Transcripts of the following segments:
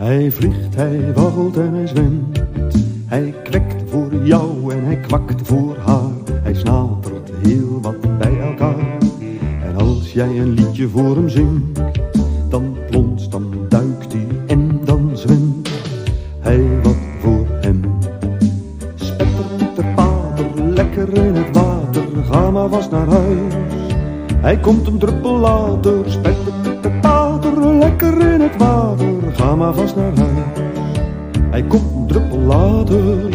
Hij vliegt, hij waggelt en hij zwemt. Hij kwekt voor jou en hij kwakt voor haar. Hij snatert heel wat bij elkaar. En als jij een liedje voor hem zingt, dan plonst, dan duikt hij en dan zwemt hij wat voor hem. Spetter, pieter, pater, lekker in het water, ga maar vast naar huis. Hij komt een druppel later, spetter, pieter, pater, lekker in het water, ga maar vast naar huis. Hij komt een druppel later.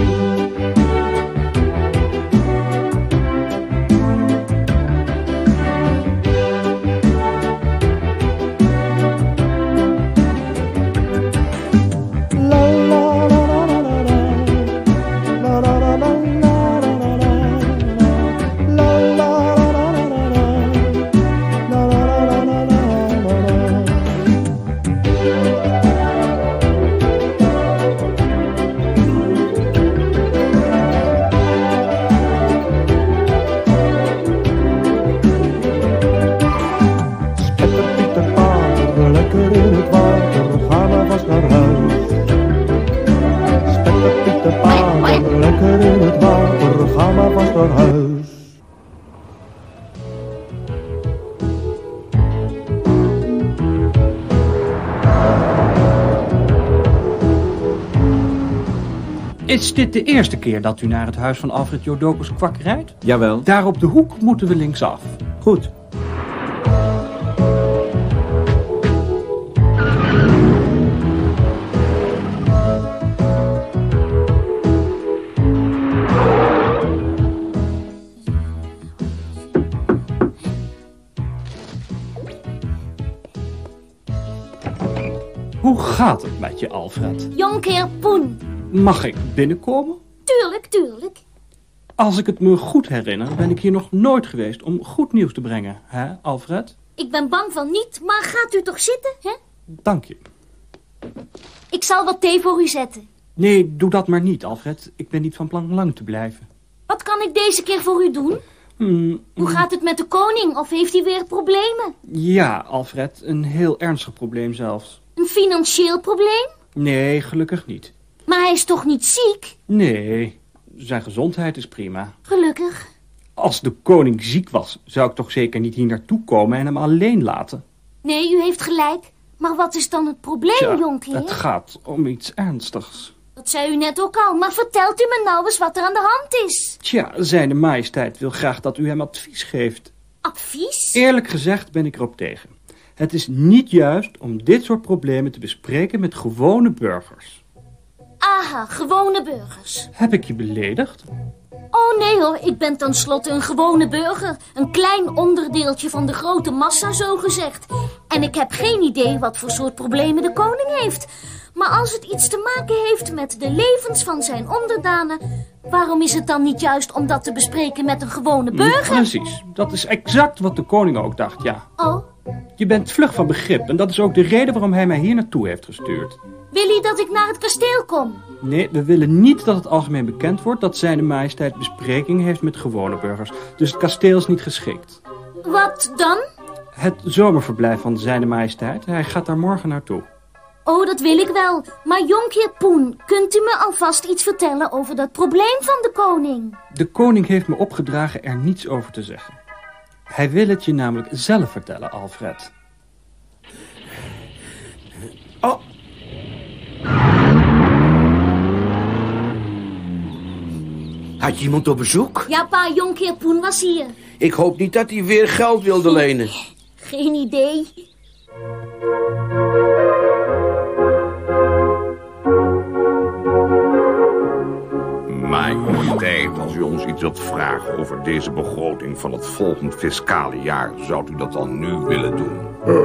Is dit de eerste keer dat u naar het huis van Alfred Jodocus Kwak rijdt? Jawel. Daar op de hoek moeten we linksaf. Goed. Hoe gaat het met je, Alfred? Jonkheer Poen. Mag ik binnenkomen? Tuurlijk. Als ik het me goed herinner, ben ik hier nog nooit geweest om goed nieuws te brengen. Hè, Alfred? Ik ben bang van niet, maar gaat u toch zitten, hè? Dank je. Ik zal wat thee voor u zetten. Nee, doe dat maar niet, Alfred. Ik ben niet van plan lang te blijven. Wat kan ik deze keer voor u doen? Hoe gaat het met de koning, of heeft hij weer problemen? Ja, Alfred, een heel ernstig probleem zelfs. Een financieel probleem? Nee, gelukkig niet. Maar hij is toch niet ziek? Nee, zijn gezondheid is prima. Gelukkig. Als de koning ziek was, zou ik toch zeker niet hier naartoe komen en hem alleen laten? Nee, u heeft gelijk. Maar wat is dan het probleem, jonkheer? Het gaat om iets ernstigs. Dat zei u net ook al, maar vertelt u me nou eens wat er aan de hand is. Tja, zijne majesteit wil graag dat u hem advies geeft. Advies? Eerlijk gezegd ben ik erop tegen. Het is niet juist om dit soort problemen te bespreken met gewone burgers. Aha, gewone burgers. Heb ik je beledigd? Oh nee hoor, ik ben tenslotte een gewone burger. Een klein onderdeeltje van de grote massa, zo gezegd. En ik heb geen idee wat voor soort problemen de koning heeft. Maar als het iets te maken heeft met de levens van zijn onderdanen, waarom is het dan niet juist om dat te bespreken met een gewone burger? Precies, dat is exact wat de koning ook dacht, ja. Oh? Je bent vlug van begrip en dat is ook de reden waarom hij mij hier naartoe heeft gestuurd. Wil hij dat ik naar het kasteel kom? Nee, we willen niet dat het algemeen bekend wordt dat zijne majesteit bespreking heeft met gewone burgers. Dus het kasteel is niet geschikt. Wat dan? Het zomerverblijf van zijne majesteit. Hij gaat daar morgen naartoe. Oh, dat wil ik wel. Maar jonkheer Poen, kunt u me alvast iets vertellen over dat probleem van de koning? De koning heeft me opgedragen er niets over te zeggen. Hij wil het je namelijk zelf vertellen, Alfred. Oh. Had je iemand op bezoek? Ja, pa, jonkheer Poen was hier. Ik hoop niet dat hij weer geld wilde lenen. Geen idee. Majesteit, als u ons iets wilt vragen over deze begroting van het volgend fiscale jaar, zou u dat dan nu willen doen?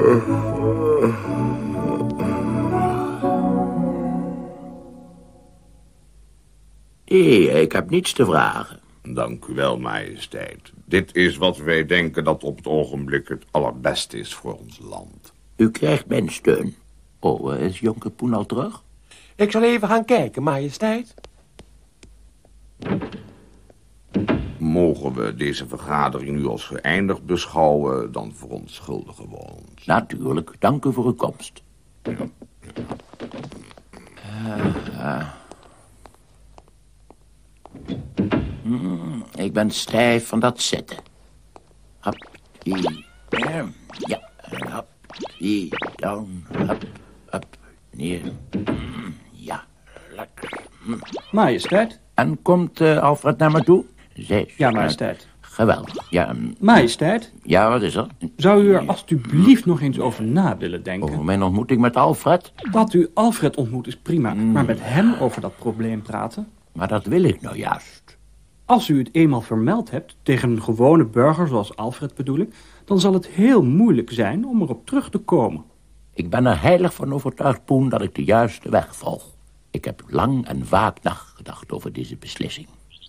Nee, ik heb niets te vragen. Dank u wel, majesteit. Dit is wat wij denken dat op het ogenblik het allerbeste is voor ons land. U krijgt mijn steun. Oh, is jonker Poen al terug? Ik zal even gaan kijken, majesteit. Mogen we deze vergadering nu als geëindigd beschouwen, dan verontschuldigen we ons. Natuurlijk, dank u voor uw komst. Ja. Ik ben stijf van dat zitten. Hop, die, ja, hop, die, down, hop, neer. Ja, lekker. Majesteit. En komt Alfred naar me toe? Ja, majesteit. Geweldig, ja. Majesteit. Ja, wat is er? Zou u er alstublieft nog eens over na willen denken? Over mijn ontmoeting met Alfred? Dat u Alfred ontmoet is prima, maar met hem over dat probleem praten? Maar dat wil ik nou juist. Als u het eenmaal vermeld hebt, tegen een gewone burger zoals Alfred bedoel ik, dan zal het heel moeilijk zijn om erop terug te komen. Ik ben er heilig van overtuigd, Poen, dat ik de juiste weg volg. Ik heb lang en vaak nagedacht over deze beslissing.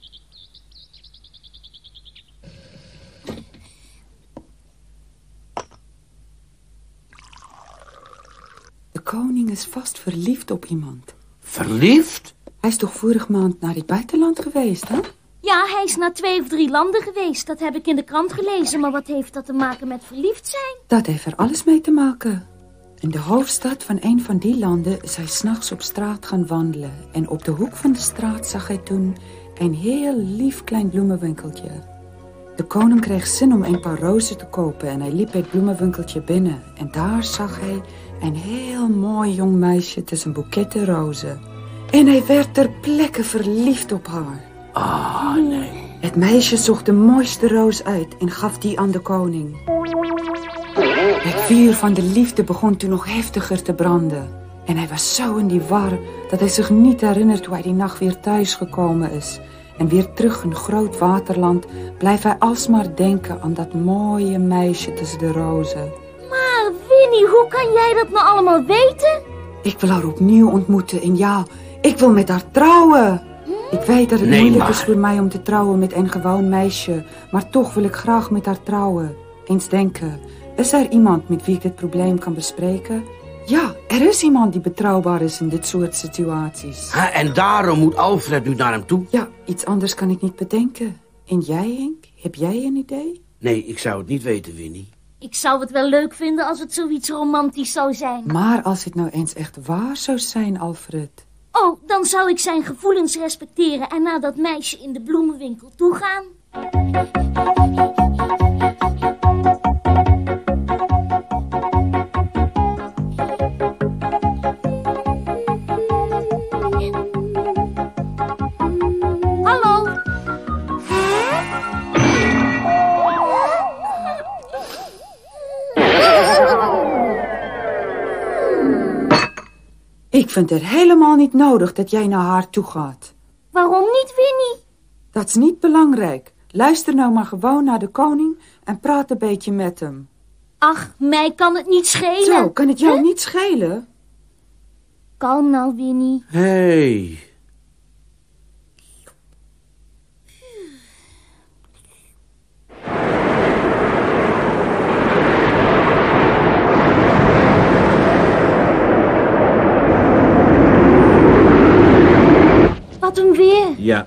De koning is vast verliefd op iemand. Verliefd? Hij is toch vorige maand naar het buitenland geweest, hè? Ja, hij is naar 2 of 3 landen geweest. Dat heb ik in de krant gelezen. Maar wat heeft dat te maken met verliefd zijn? Dat heeft er alles mee te maken. In de hoofdstad van een van die landen is hij 's nachts op straat gaan wandelen. En op de hoek van de straat zag hij toen een heel lief klein bloemenwinkeltje. De koning kreeg zin om een paar rozen te kopen en hij liep bij het bloemenwinkeltje binnen. En daar zag hij een heel mooi jong meisje tussen boeketten rozen. En hij werd ter plekke verliefd op haar. Ah, nee. Het meisje zocht de mooiste roos uit en gaf die aan de koning. Het vuur van de liefde begon toen nog heftiger te branden. En hij was zo in die war dat hij zich niet herinnert hoe hij die nacht weer thuis gekomen is. En weer terug in groot waterland blijft hij alsmaar denken aan dat mooie meisje tussen de rozen. Maar Winnie, hoe kan jij dat nou allemaal weten? Ik wil haar opnieuw ontmoeten en ja, ik wil met haar trouwen. Ik weet dat het moeilijk is voor mij om te trouwen met een gewoon meisje, maar toch wil ik graag met haar trouwen. Eens denken, is er iemand met wie ik dit probleem kan bespreken? Ja, er is iemand die betrouwbaar is in dit soort situaties. En daarom moet Alfred nu naar hem toe? Ja, iets anders kan ik niet bedenken. En jij, Henk? Heb jij een idee? Nee, ik zou het niet weten, Winnie. Ik zou het wel leuk vinden als het zoiets romantisch zou zijn. Maar als het nou eens echt waar zou zijn, Alfred. Oh, dan zou ik zijn gevoelens respecteren en naar dat meisje in de bloemenwinkel toe gaan. Hallo. Ik vind het helemaal niet nodig dat jij naar haar toe gaat. Waarom niet, Winnie? Dat is niet belangrijk. Luister nou maar gewoon naar de koning en praat een beetje met hem. Ach, mij kan het niet schelen. Zo, kan het jou niet schelen? Kalm nou, Winnie. Hey. Wat een weer. Ja.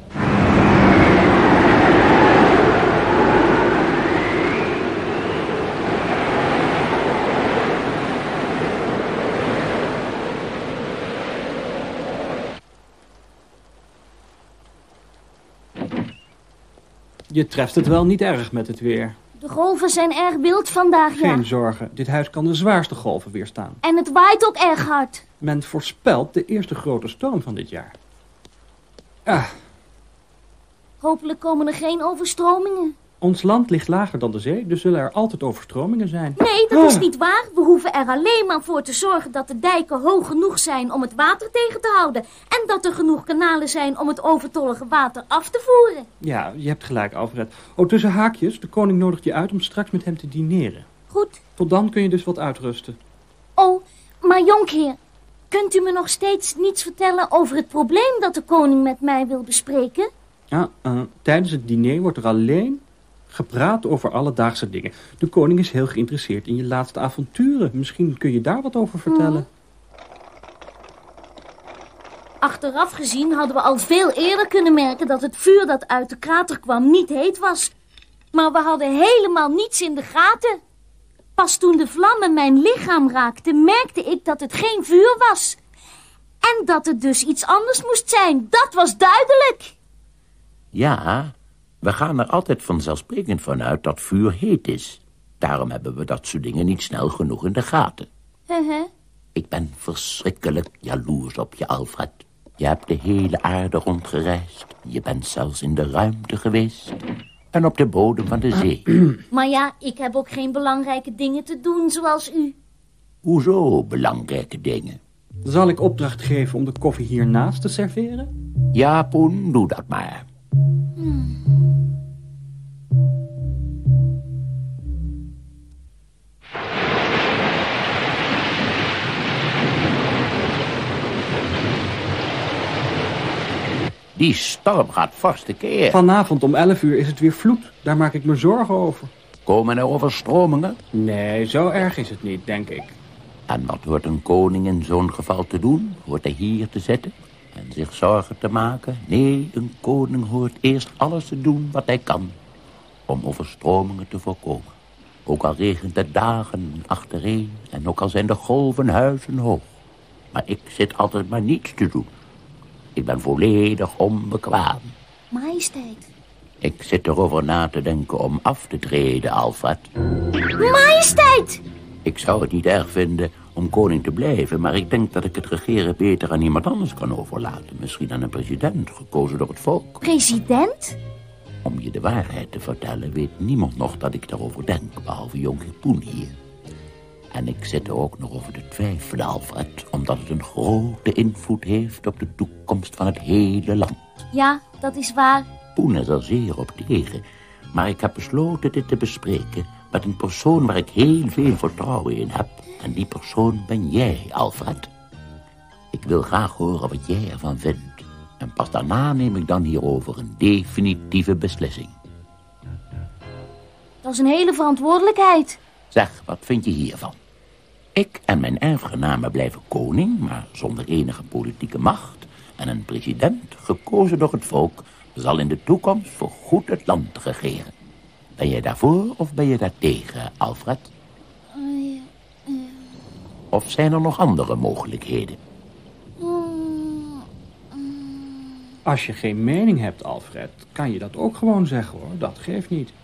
Je treft het wel niet erg met het weer. De golven zijn erg wild vandaag, ja. Geen zorgen, dit huis kan de zwaarste golven weerstaan. En het waait ook erg hard. Men voorspelt de eerste grote storm van dit jaar. Ah, Hopelijk komen er geen overstromingen. ons land ligt lager dan de zee, dus zullen er altijd overstromingen zijn. Nee, dat is niet waar. We hoeven er alleen maar voor te zorgen dat de dijken hoog genoeg zijn om het water tegen te houden. En dat er genoeg kanalen zijn om het overtollige water af te voeren. Ja, je hebt gelijk, Alfred. Oh, tussen haakjes, de koning nodigt je uit om straks met hem te dineren. Goed. Tot dan kun je dus wat uitrusten. Oh, maar jonkheer, kunt u me nog steeds niets vertellen over het probleem dat de koning met mij wil bespreken? Ja, tijdens het diner wordt er alleen gepraat over alledaagse dingen. De koning is heel geïnteresseerd in je laatste avonturen. Misschien kun je daar wat over vertellen. Achteraf gezien hadden we al veel eerder kunnen merken dat het vuur dat uit de krater kwam niet heet was. Maar we hadden helemaal niets in de gaten. Pas toen de vlammen mijn lichaam raakten, merkte ik dat het geen vuur was. En dat het dus iets anders moest zijn, dat was duidelijk. Ja, we gaan er altijd vanzelfsprekend vanuit dat vuur heet is. Daarom hebben we dat soort dingen niet snel genoeg in de gaten. Ik ben verschrikkelijk jaloers op je, Alfred. Je hebt de hele aarde rondgereisd. Je bent zelfs in de ruimte geweest. En op de bodem van de zee. Maar ja, ik heb ook geen belangrijke dingen te doen zoals u. Hoezo belangrijke dingen? Zal ik opdracht geven om de koffie hiernaast te serveren? Ja, Poen, doe dat maar. Die storm gaat vast een keer. Vanavond om 11 uur is het weer vloed. Daar maak ik me zorgen over. Komen er overstromingen? Nee, zo erg is het niet, denk ik. En wat hoort een koning in zo'n geval te doen? Hoort hij hier te zitten en zich zorgen te maken? Nee, een koning hoort eerst alles te doen wat hij kan om overstromingen te voorkomen. Ook al regent het dagen achtereen en ook al zijn de golven huizenhoog. Maar ik zit altijd maar niets te doen. Ik ben volledig onbekwaam. Majesteit. Ik zit erover na te denken om af te treden, Alfred. Majesteit! Ik zou het niet erg vinden om koning te blijven, maar ik denk dat ik het regeren beter aan iemand anders kan overlaten. Misschien aan een president, gekozen door het volk. President? Om je de waarheid te vertellen, weet niemand nog dat ik daarover denk, behalve Jonker Poen hier. En ik zit er ook nog over te twijfelen, Alfred, omdat het een grote invloed heeft op de toekomst van het hele land. Ja, dat is waar. Poen is er zeer op tegen, maar ik heb besloten dit te bespreken met een persoon waar ik heel veel vertrouwen in heb. En die persoon ben jij, Alfred. Ik wil graag horen wat jij ervan vindt. En pas daarna neem ik dan hierover een definitieve beslissing. Dat is een hele verantwoordelijkheid. Zeg, wat vind je hiervan? Ik en mijn erfgenamen blijven koning, maar zonder enige politieke macht. En een president, gekozen door het volk, zal in de toekomst voorgoed het land regeren. Ben jij daarvoor of ben je daartegen, Alfred? Of zijn er nog andere mogelijkheden? Als je geen mening hebt, Alfred, kan je dat ook gewoon zeggen, hoor. Dat geeft niet.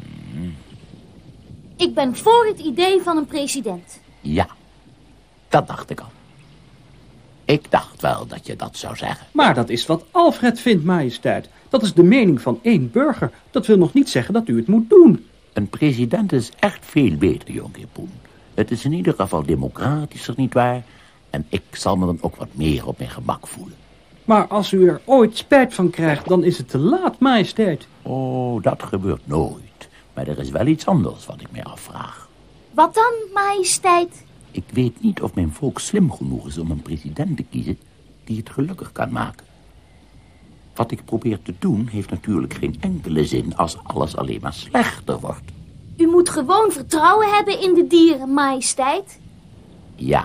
Ik ben voor het idee van een president. Ja, dat dacht ik al. Ik dacht wel dat je dat zou zeggen. Maar dat is wat Alfred vindt, majesteit. Dat is de mening van één burger. Dat wil nog niet zeggen dat u het moet doen. Een president is echt veel beter, Jonker Poen. Het is in ieder geval democratischer, nietwaar? En ik zal me dan ook wat meer op mijn gemak voelen. Maar als u er ooit spijt van krijgt, dan is het te laat, majesteit. Oh, dat gebeurt nooit. Maar er is wel iets anders wat ik mij afvraag. Wat dan, majesteit? Ik weet niet of mijn volk slim genoeg is om een president te kiezen die het gelukkig kan maken. Wat ik probeer te doen heeft natuurlijk geen enkele zin als alles alleen maar slechter wordt. U moet gewoon vertrouwen hebben in de dieren, majesteit. Ja.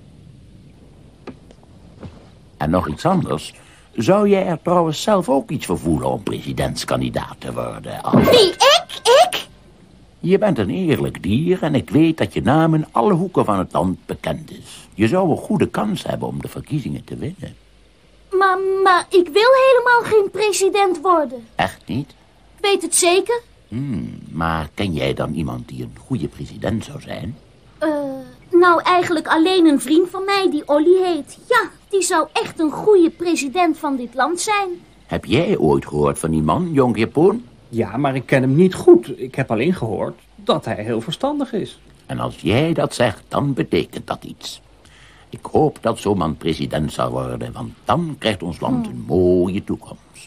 En nog iets anders. Zou jij er trouwens zelf ook iets voor voelen om presidentskandidaat te worden? Wie, ik? Je bent een eerlijk dier en ik weet dat je naam in alle hoeken van het land bekend is. Je zou een goede kans hebben om de verkiezingen te winnen. Maar ik wil helemaal geen president worden. Echt niet? Ik weet het zeker. Maar ken jij dan iemand die een goede president zou zijn? Nou, eigenlijk alleen een vriend van mij die Olly heet. Ja, die zou echt een goede president van dit land zijn. Heb jij ooit gehoord van die man, Jonker Poen? Ja, maar ik ken hem niet goed. Ik heb alleen gehoord dat hij heel verstandig is. En als jij dat zegt, dan betekent dat iets. Ik hoop dat zo'n man president zal worden, want dan krijgt ons land een mooie toekomst.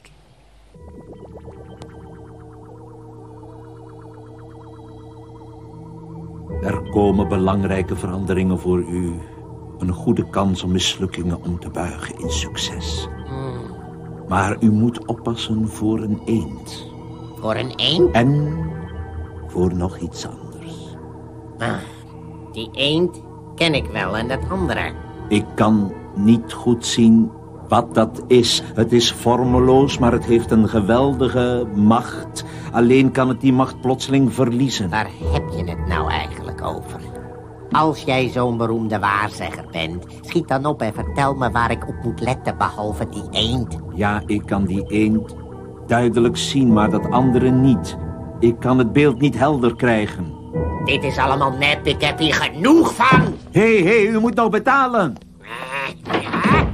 Er komen belangrijke veranderingen voor u. Een goede kans om mislukkingen om te buigen in succes. Maar u moet oppassen voor een eend. Voor een eend? En voor nog iets anders. Die eend ken ik wel en dat andere. Ik kan niet goed zien wat dat is. Het is vormeloos, maar het heeft een geweldige macht. Alleen kan het die macht plotseling verliezen. Waar heb je het nou eigenlijk over? Als jij zo'n beroemde waarzegger bent, schiet dan op en vertel me waar ik op moet letten, behalve die eend. Ja, ik kan die eend duidelijk zien, maar dat andere niet. Ik kan het beeld niet helder krijgen. Dit is allemaal nep, ik heb hier genoeg van. Hé, u moet nou betalen. Ja?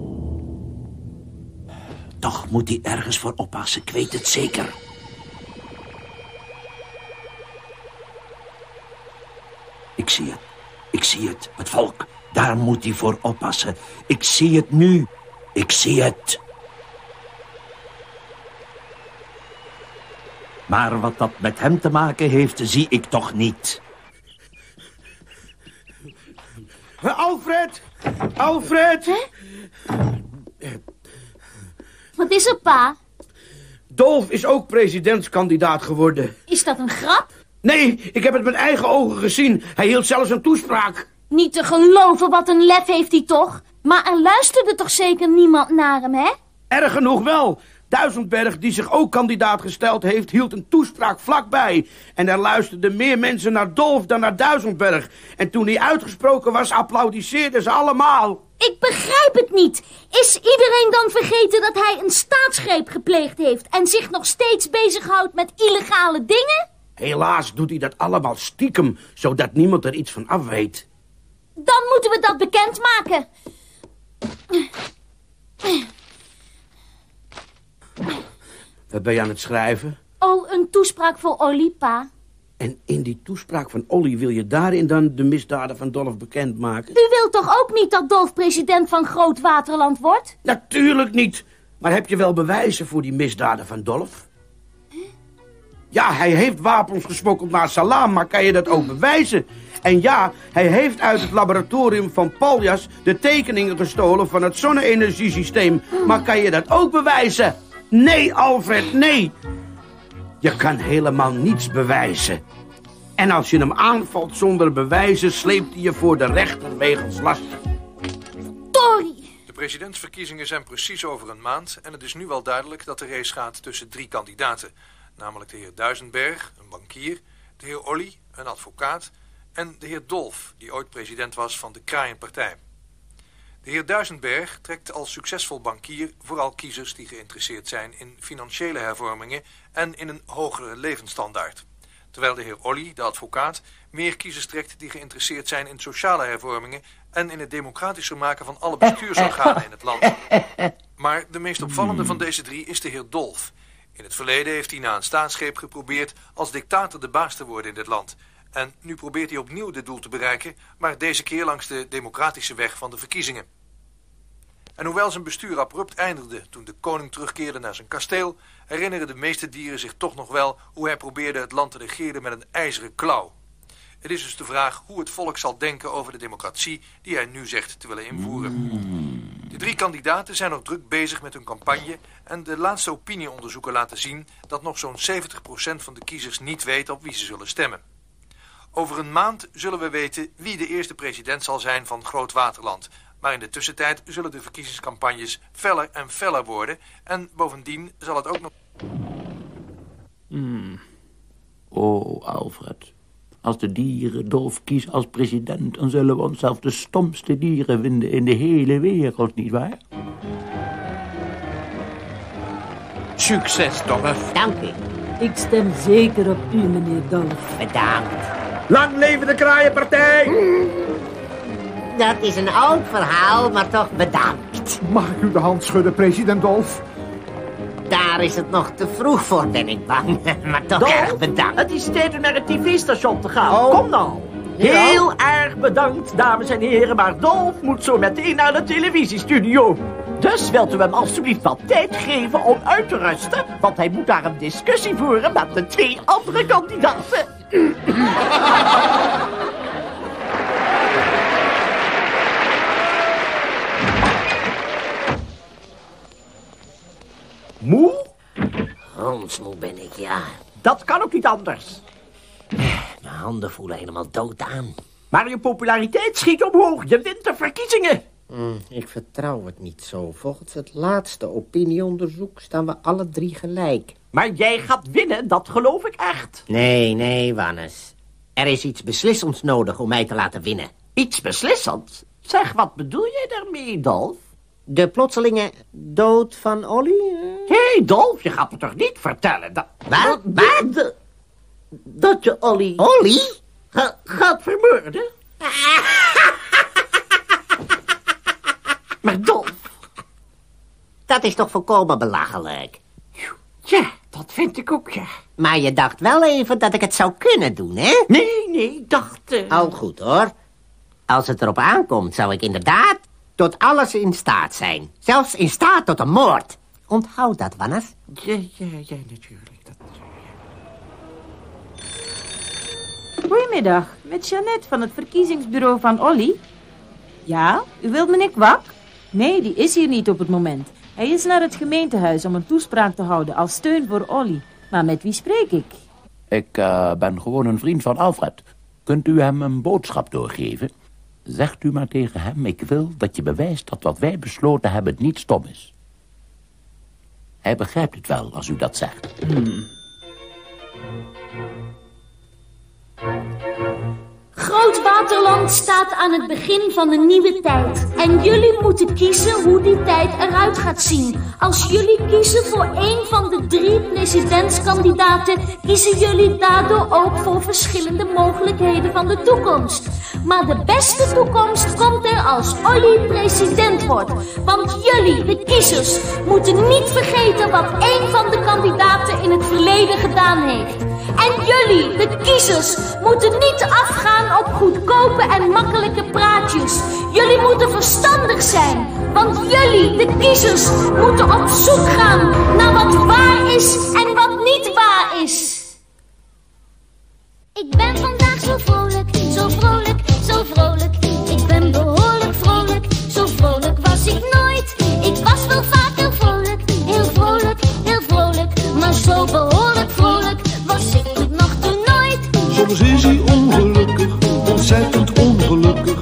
Toch moet hij ergens voor oppassen, ik weet het zeker. Ik zie het, het volk. Daar moet hij voor oppassen. Ik zie het nu. Ik zie het. Maar wat dat met hem te maken heeft, zie ik toch niet. Alfred! Alfred! Hè? Wat is er, pa? Dolf is ook presidentskandidaat geworden. Is dat een grap? Nee, ik heb het met eigen ogen gezien. Hij hield zelfs een toespraak. Niet te geloven, wat een lef heeft hij toch? Maar er luisterde toch zeker niemand naar hem, hè? Erg genoeg wel. Duizendberg, die zich ook kandidaat gesteld heeft, hield een toespraak vlakbij. En er luisterden meer mensen naar Dolf dan naar Duizendberg. En toen hij uitgesproken was, applaudisseerden ze allemaal. Ik begrijp het niet. Is iedereen dan vergeten dat hij een staatsgreep gepleegd heeft en zich nog steeds bezighoudt met illegale dingen? Helaas doet hij dat allemaal stiekem, zodat niemand er iets van af weet. Dan moeten we dat bekendmaken. Wat ben je aan het schrijven? Oh, een toespraak voor Olly, pa. En in die toespraak van Olly wil je daarin dan de misdaden van Dolf bekendmaken? U wilt toch ook niet dat Dolf president van Groot Waterland wordt? Natuurlijk niet. Maar heb je wel bewijzen voor die misdaden van Dolf? Ja, hij heeft wapens gesmokkeld naar Salam, maar kan je dat ook bewijzen? En ja, hij heeft uit het laboratorium van Paljas de tekeningen gestolen van het zonne-energiesysteem. Maar kan je dat ook bewijzen? Nee, Alfred, nee. Je kan helemaal niets bewijzen. En als je hem aanvalt zonder bewijzen, sleept hij je voor de rechter wegens laster. Tori! De presidentsverkiezingen zijn precies over een maand en het is nu wel duidelijk dat de race gaat tussen 3 kandidaten. Namelijk de heer Duizendberg, een bankier, de heer Olly, een advocaat en de heer Dolf, die ooit president was van de Kraaienpartij. De heer Duizendberg trekt als succesvol bankier vooral kiezers die geïnteresseerd zijn in financiële hervormingen en in een hogere levensstandaard. Terwijl de heer Olly, de advocaat, meer kiezers trekt die geïnteresseerd zijn in sociale hervormingen en in het democratischer maken van alle bestuursorganen in het land. Maar de meest opvallende van deze 3 is de heer Dolf. In het verleden heeft hij na een staatsgreep geprobeerd als dictator de baas te worden in dit land. En nu probeert hij opnieuw dit doel te bereiken, maar deze keer langs de democratische weg van de verkiezingen. En hoewel zijn bestuur abrupt eindigde toen de koning terugkeerde naar zijn kasteel, herinneren de meeste dieren zich toch nog wel hoe hij probeerde het land te regeren met een ijzeren klauw. Het is dus de vraag hoe het volk zal denken over de democratie die hij nu zegt te willen invoeren. De 3 kandidaten zijn nog druk bezig met hun campagne en de laatste opinieonderzoeken laten zien dat nog zo'n 70% van de kiezers niet weet op wie ze zullen stemmen. Over een maand zullen we weten wie de eerste president zal zijn van Groot Waterland. Maar in de tussentijd zullen de verkiezingscampagnes feller en feller worden. En bovendien zal het ook nog... Oh, Alfred. Als de dieren Dolf kiezen als president, dan zullen we onszelf de stomste dieren vinden in de hele wereld, nietwaar? Succes, Dolf. Dank u. Ik stem zeker op u, meneer Dolf. Bedankt. Lang leven de Kraaienpartij! Dat is een oud verhaal, maar toch bedankt. Mag ik u de hand schudden, president Dolf? Daar is het nog te vroeg voor, ben ik bang. Maar toch erg bedankt. Het is tijd om naar het tv-station te gaan. Oh. Kom nou. Heel erg bedankt, dames en heren. Maar Dolf moet zo meteen naar de televisiestudio. Dus wilt u hem alstublieft wat tijd geven om uit te rusten? Want hij moet daar een discussie voeren met de 2 andere kandidaten. Moe? Hondsmoe ben ik, ja. Dat kan ook niet anders. Mijn handen voelen helemaal dood aan. Maar je populariteit schiet omhoog. Je wint de verkiezingen. Ik vertrouw het niet zo. Volgens het laatste opinieonderzoek staan we alle 3 gelijk. Maar jij gaat winnen, dat geloof ik echt. Nee, Wannes. Er is iets beslissends nodig om mij te laten winnen. Iets beslissends? Zeg, wat bedoel jij daarmee, Dolf? De plotselinge dood van Olly? Hé, Dolf, je gaat me toch niet vertellen dat... Wat? Dat je Olly... Olly? Gaat vermoorden? Maar Dolf... Dat is toch volkomen belachelijk? Ja, dat vind ik ook, ja. Maar je dacht wel even dat ik het zou kunnen doen, hè? Nee, ik dacht... Al goed, hoor. Als het erop aankomt, zou ik inderdaad tot alles in staat zijn. Zelfs in staat tot een moord. Onthoud dat, Wannes. Ja, natuurlijk. Goedemiddag, met Jeannette van het verkiezingsbureau van Olly. Ja, u wilt meneer Kwak? Nee, die is hier niet op het moment. Hij is naar het gemeentehuis om een toespraak te houden als steun voor Olly. Maar met wie spreek ik? Ik ben gewoon een vriend van Alfred. Kunt u hem een boodschap doorgeven? Zegt u maar tegen hem, ik wil dat je bewijst dat wat wij besloten hebben niet stom is. Hij begrijpt het wel als u dat zegt. Groot-Waterland staat aan het begin van een nieuwe tijd. En jullie moeten kiezen hoe die tijd eruit gaat zien. Als jullie kiezen voor één van de 3 presidentskandidaten, kiezen jullie daardoor ook voor verschillende mogelijkheden van de toekomst. Maar de beste toekomst komt er als Olly president wordt. Want jullie, de kiezers, moeten niet vergeten wat één van de kandidaten in het verleden gedaan heeft. En jullie, de kiezers, moeten niet afgaan op goedkope en makkelijke praatjes. Jullie moeten verstandig zijn, want jullie, de kiezers, moeten op zoek gaan naar wat waar is en wat niet waar is. Ik ben vandaag zo vrolijk, zo vrolijk, zo vrolijk. Ik ben behoorlijk vrolijk, zo vrolijk was ik nooit. Ik was wel vaak heel vrolijk, heel vrolijk, heel vrolijk. Maar zo behoorlijk vrolijk was ik nog toen nooit. Soms is hij ongelukkig, ontzettend ongelukkig.